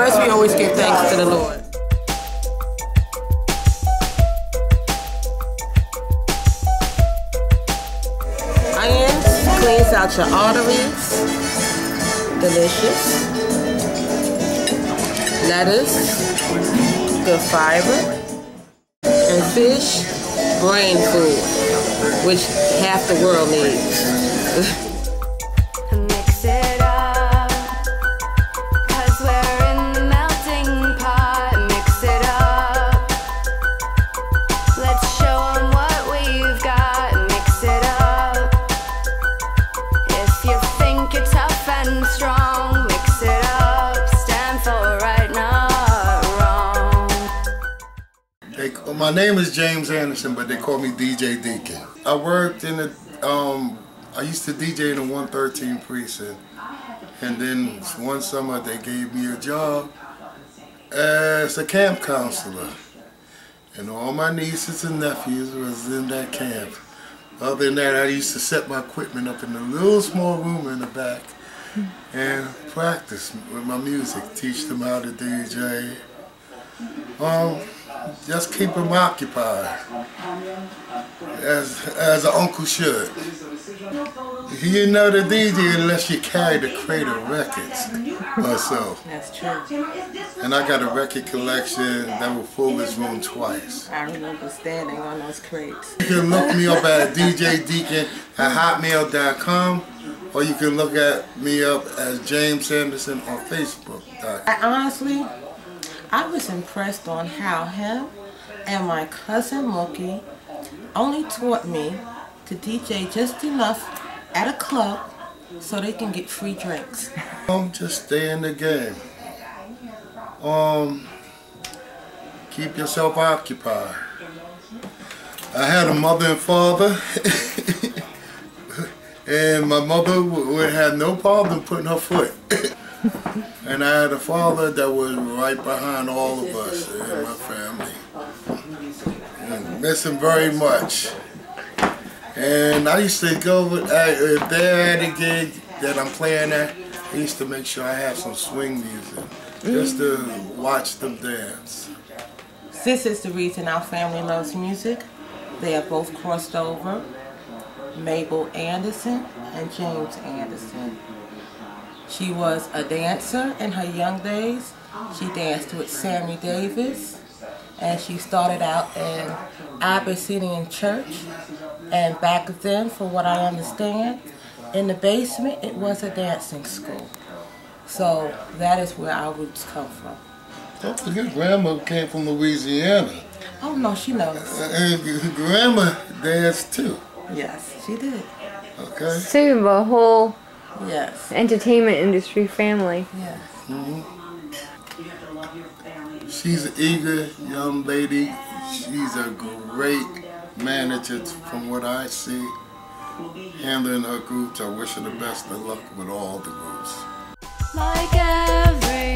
First, we always give thanks to the Lord. Onions cleans out your arteries. Delicious. Lettuce, good fiber. And fish, brain food, which half the world needs. Mix it up, 'cause we're in the melting pot. Mix it up, let's show 'em what we've got. Mix it up, if you think you're tough and strong. Mix it up, stand for right, not wrong. My name is James Anderson, but they call me DJ Deacon. I worked in the, I used to DJ in the 113 precinct, and then one summer they gave me a job as a camp counselor, and all my nieces and nephews was in that camp. Other than that, I used to set my equipment up in a little small room in the back and practice with my music, teach them how to DJ. Just keep them occupied, as an uncle should. You know the DJ unless you carry the crate of records or so. That's true. And I got a record collection that will fill this room twice. I remember standing on those crates. You can look me up at djdeacon@hotmail.com, or you can look at me up as James Anderson on Facebook. I was impressed on how him and my cousin Mookie only taught me to DJ just enough at a club so they can get free drinks. Just stay in the game. Keep yourself occupied. I had a mother and father, and my mother would have no problem putting her foot. And I had a father that was right behind all of us in my family. And miss him very much. And I used to go, if they're at a gig that I'm playing at, I used to make sure I have some swing music, just to watch them dance. This is the reason our family loves music. They are both crossed over, Mabel Anderson and James Anderson. She was a dancer in her young days. She danced with Sammy Davis, and she started out in Abyssinian Church. And back then, from what I understand, in the basement it was a dancing school. So that is where our roots come from. Don't forget, Grandma came from Louisiana. Oh no, she knows. And Grandma danced too. Yes, she did. Okay. So you have a whole entertainment industry family. Yes. She's an eager young lady. She's a great manager from what I see. Handling her groups, I wish her the best of luck with all the groups. Like every